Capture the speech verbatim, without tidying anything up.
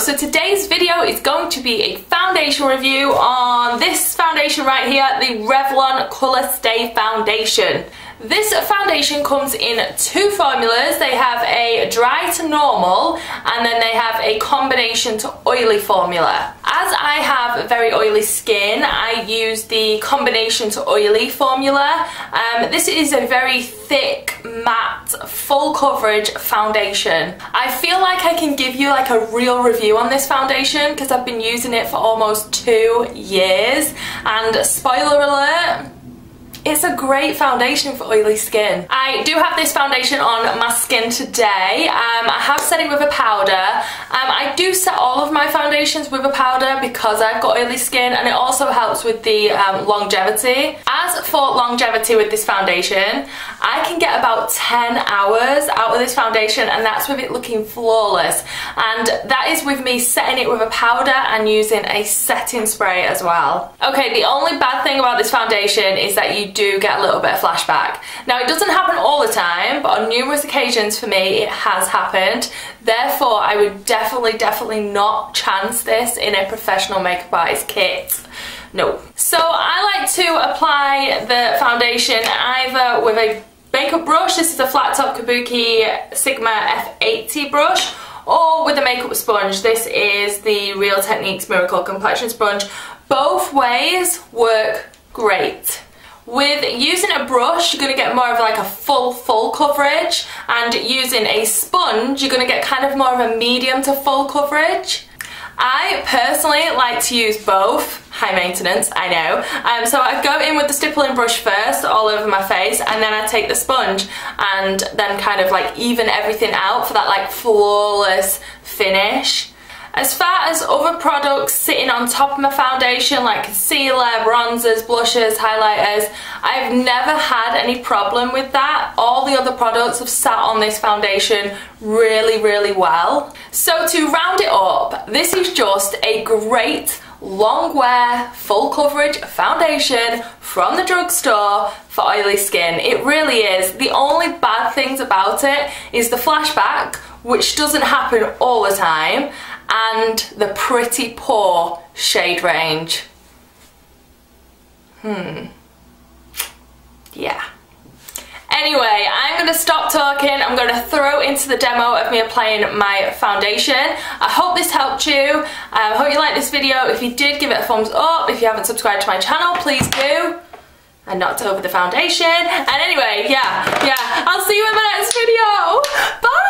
So today's video is going to be a foundation review on this foundation right here, the Revlon Colour Stay Foundation. This foundation comes in two formulas. They have a dry to normal and then they have a combination to oily formula. As I have very oily skin, I use the combination to oily formula. Um, this is a very thick, matte, full coverage foundation. I feel like I can give you like a real review on this foundation because I've been using it for almost two years. And spoiler alert, it's a great foundation for oily skin. I do have this foundation on my skin today. Um, I have set it with a powder. Um, I do set all of my foundations with a powder because I've got oily skin, and it also helps with the um, longevity. As for longevity with this foundation, I can get about ten hours out of this foundation, and that's with it looking flawless. And that is with me setting it with a powder and using a setting spray as well. Okay, the only bad thing about this foundation is that you do get a little bit of flashback. Now, it doesn't happen all the time, but on numerous occasions for me it has happened. Therefore, I would definitely, definitely not chance this in a professional makeup artist kit. No. So I like to apply the foundation either with a makeup brush. This is a flat top Kabuki Sigma F eighty brush, or with a makeup sponge. This is the Real Techniques Miracle Complexion Sponge. Both ways work great. With using a brush, you're going to get more of like a full, full coverage, and using a sponge, you're going to get kind of more of a medium to full coverage. I personally like to use both. High maintenance, I know. Um, so I go in with the stippling brush first all over my face, and then I take the sponge and then kind of like even everything out for that like flawless finish. As far as other products sitting on top of my foundation, like concealer, bronzers, blushes, highlighters, I've never had any problem with that. All the other products have sat on this foundation really, really well. So to round it up, this is just a great long wear, full coverage foundation from the drugstore for oily skin. It really is. The only bad things about it is the flashback, which doesn't happen all the time, and the pretty poor shade range. Hmm. Yeah. Anyway, I'm going to stop talking. I'm going to throw into the demo of me applying my foundation. I hope this helped you. I um, hope you liked this video. If you did, give it a thumbs up. If you haven't subscribed to my channel, please do. And knocked over the foundation. And anyway, yeah, yeah. I'll see you in my next video. Bye!